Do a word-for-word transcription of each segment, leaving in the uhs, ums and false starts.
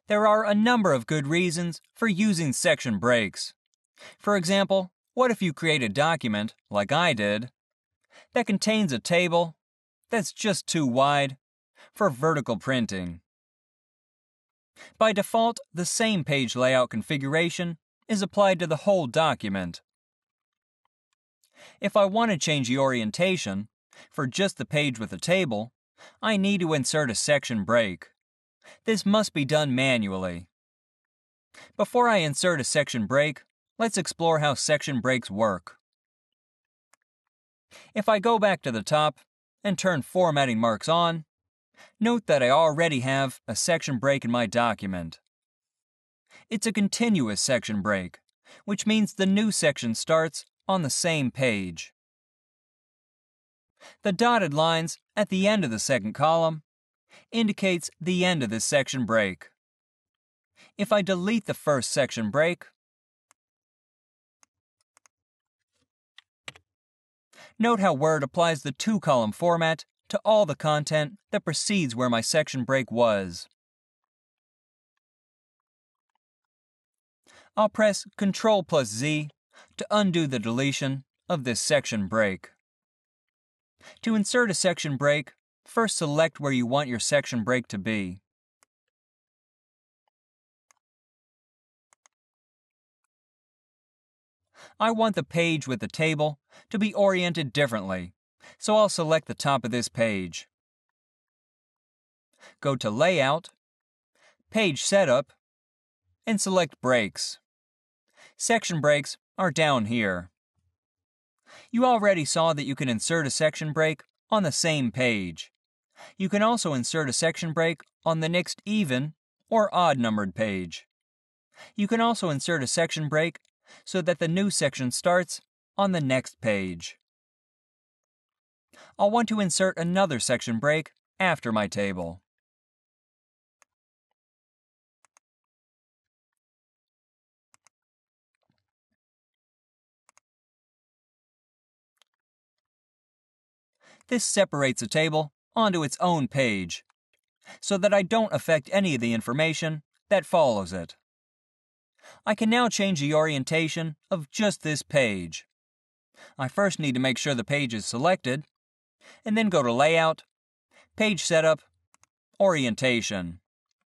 There are a number of good reasons for using section breaks. For example, what if you create a document, like I did, that contains a table that's just too wide for vertical printing? By default, the same page layout configuration is applied to the whole document. If I want to change the orientation for just the page with the table, I need to insert a section break. This must be done manually. Before I insert a section break, let's explore how section breaks work. If I go back to the top and turn formatting marks on, note that I already have a section break in my document. It's a continuous section break, which means the new section starts on the same page. The dotted lines at the end of the second column indicates the end of this section break. If I delete the first section break, note how Word applies the two-column format to all the content that precedes where my section break was. I'll press control plus Z to undo the deletion of this section break. To insert a section break, first select where you want your section break to be. I want the page with the table to be oriented differently, so I'll select the top of this page. Go to Layout, Page Setup, and select Breaks. Section breaks are down here. You already saw that you can insert a section break on the same page. You can also insert a section break on the next even or odd numbered page. You can also insert a section break so that the new section starts on the next page. I'll want to insert another section break after my table. This separates a table onto its own page, so that I don't affect any of the information that follows it. I can now change the orientation of just this page. I first need to make sure the page is selected, and then go to Layout, Page Setup, Orientation.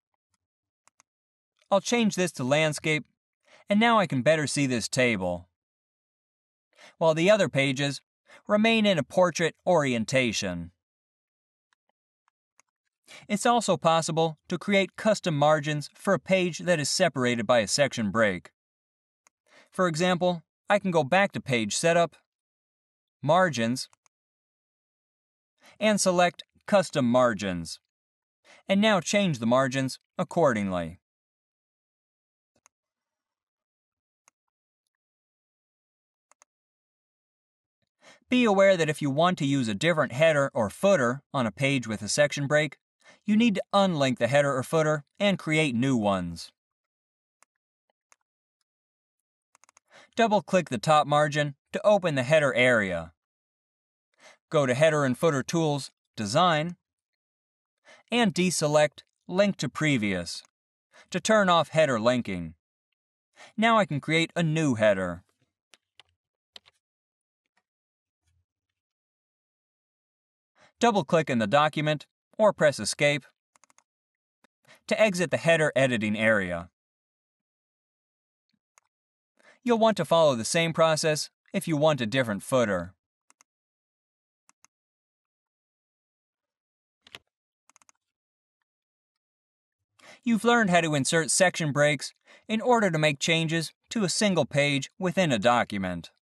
I'll change this to Landscape, and now I can better see this table, while the other pages remain in a portrait orientation. It's also possible to create custom margins for a page that is separated by a section break. For example, I can go back to Page Setup, Margins, and select Custom Margins, and now change the margins accordingly. Be aware that if you want to use a different header or footer on a page with a section break, you need to unlink the header or footer and create new ones. Double-click the top margin to open the header area. Go to Header and Footer Tools, Design, and deselect Link to Previous to turn off header linking. Now I can create a new header. Double-click in the document or press Escape to exit the header editing area. You'll want to follow the same process if you want a different footer. You've learned how to insert section breaks in order to make changes to a single page within a document.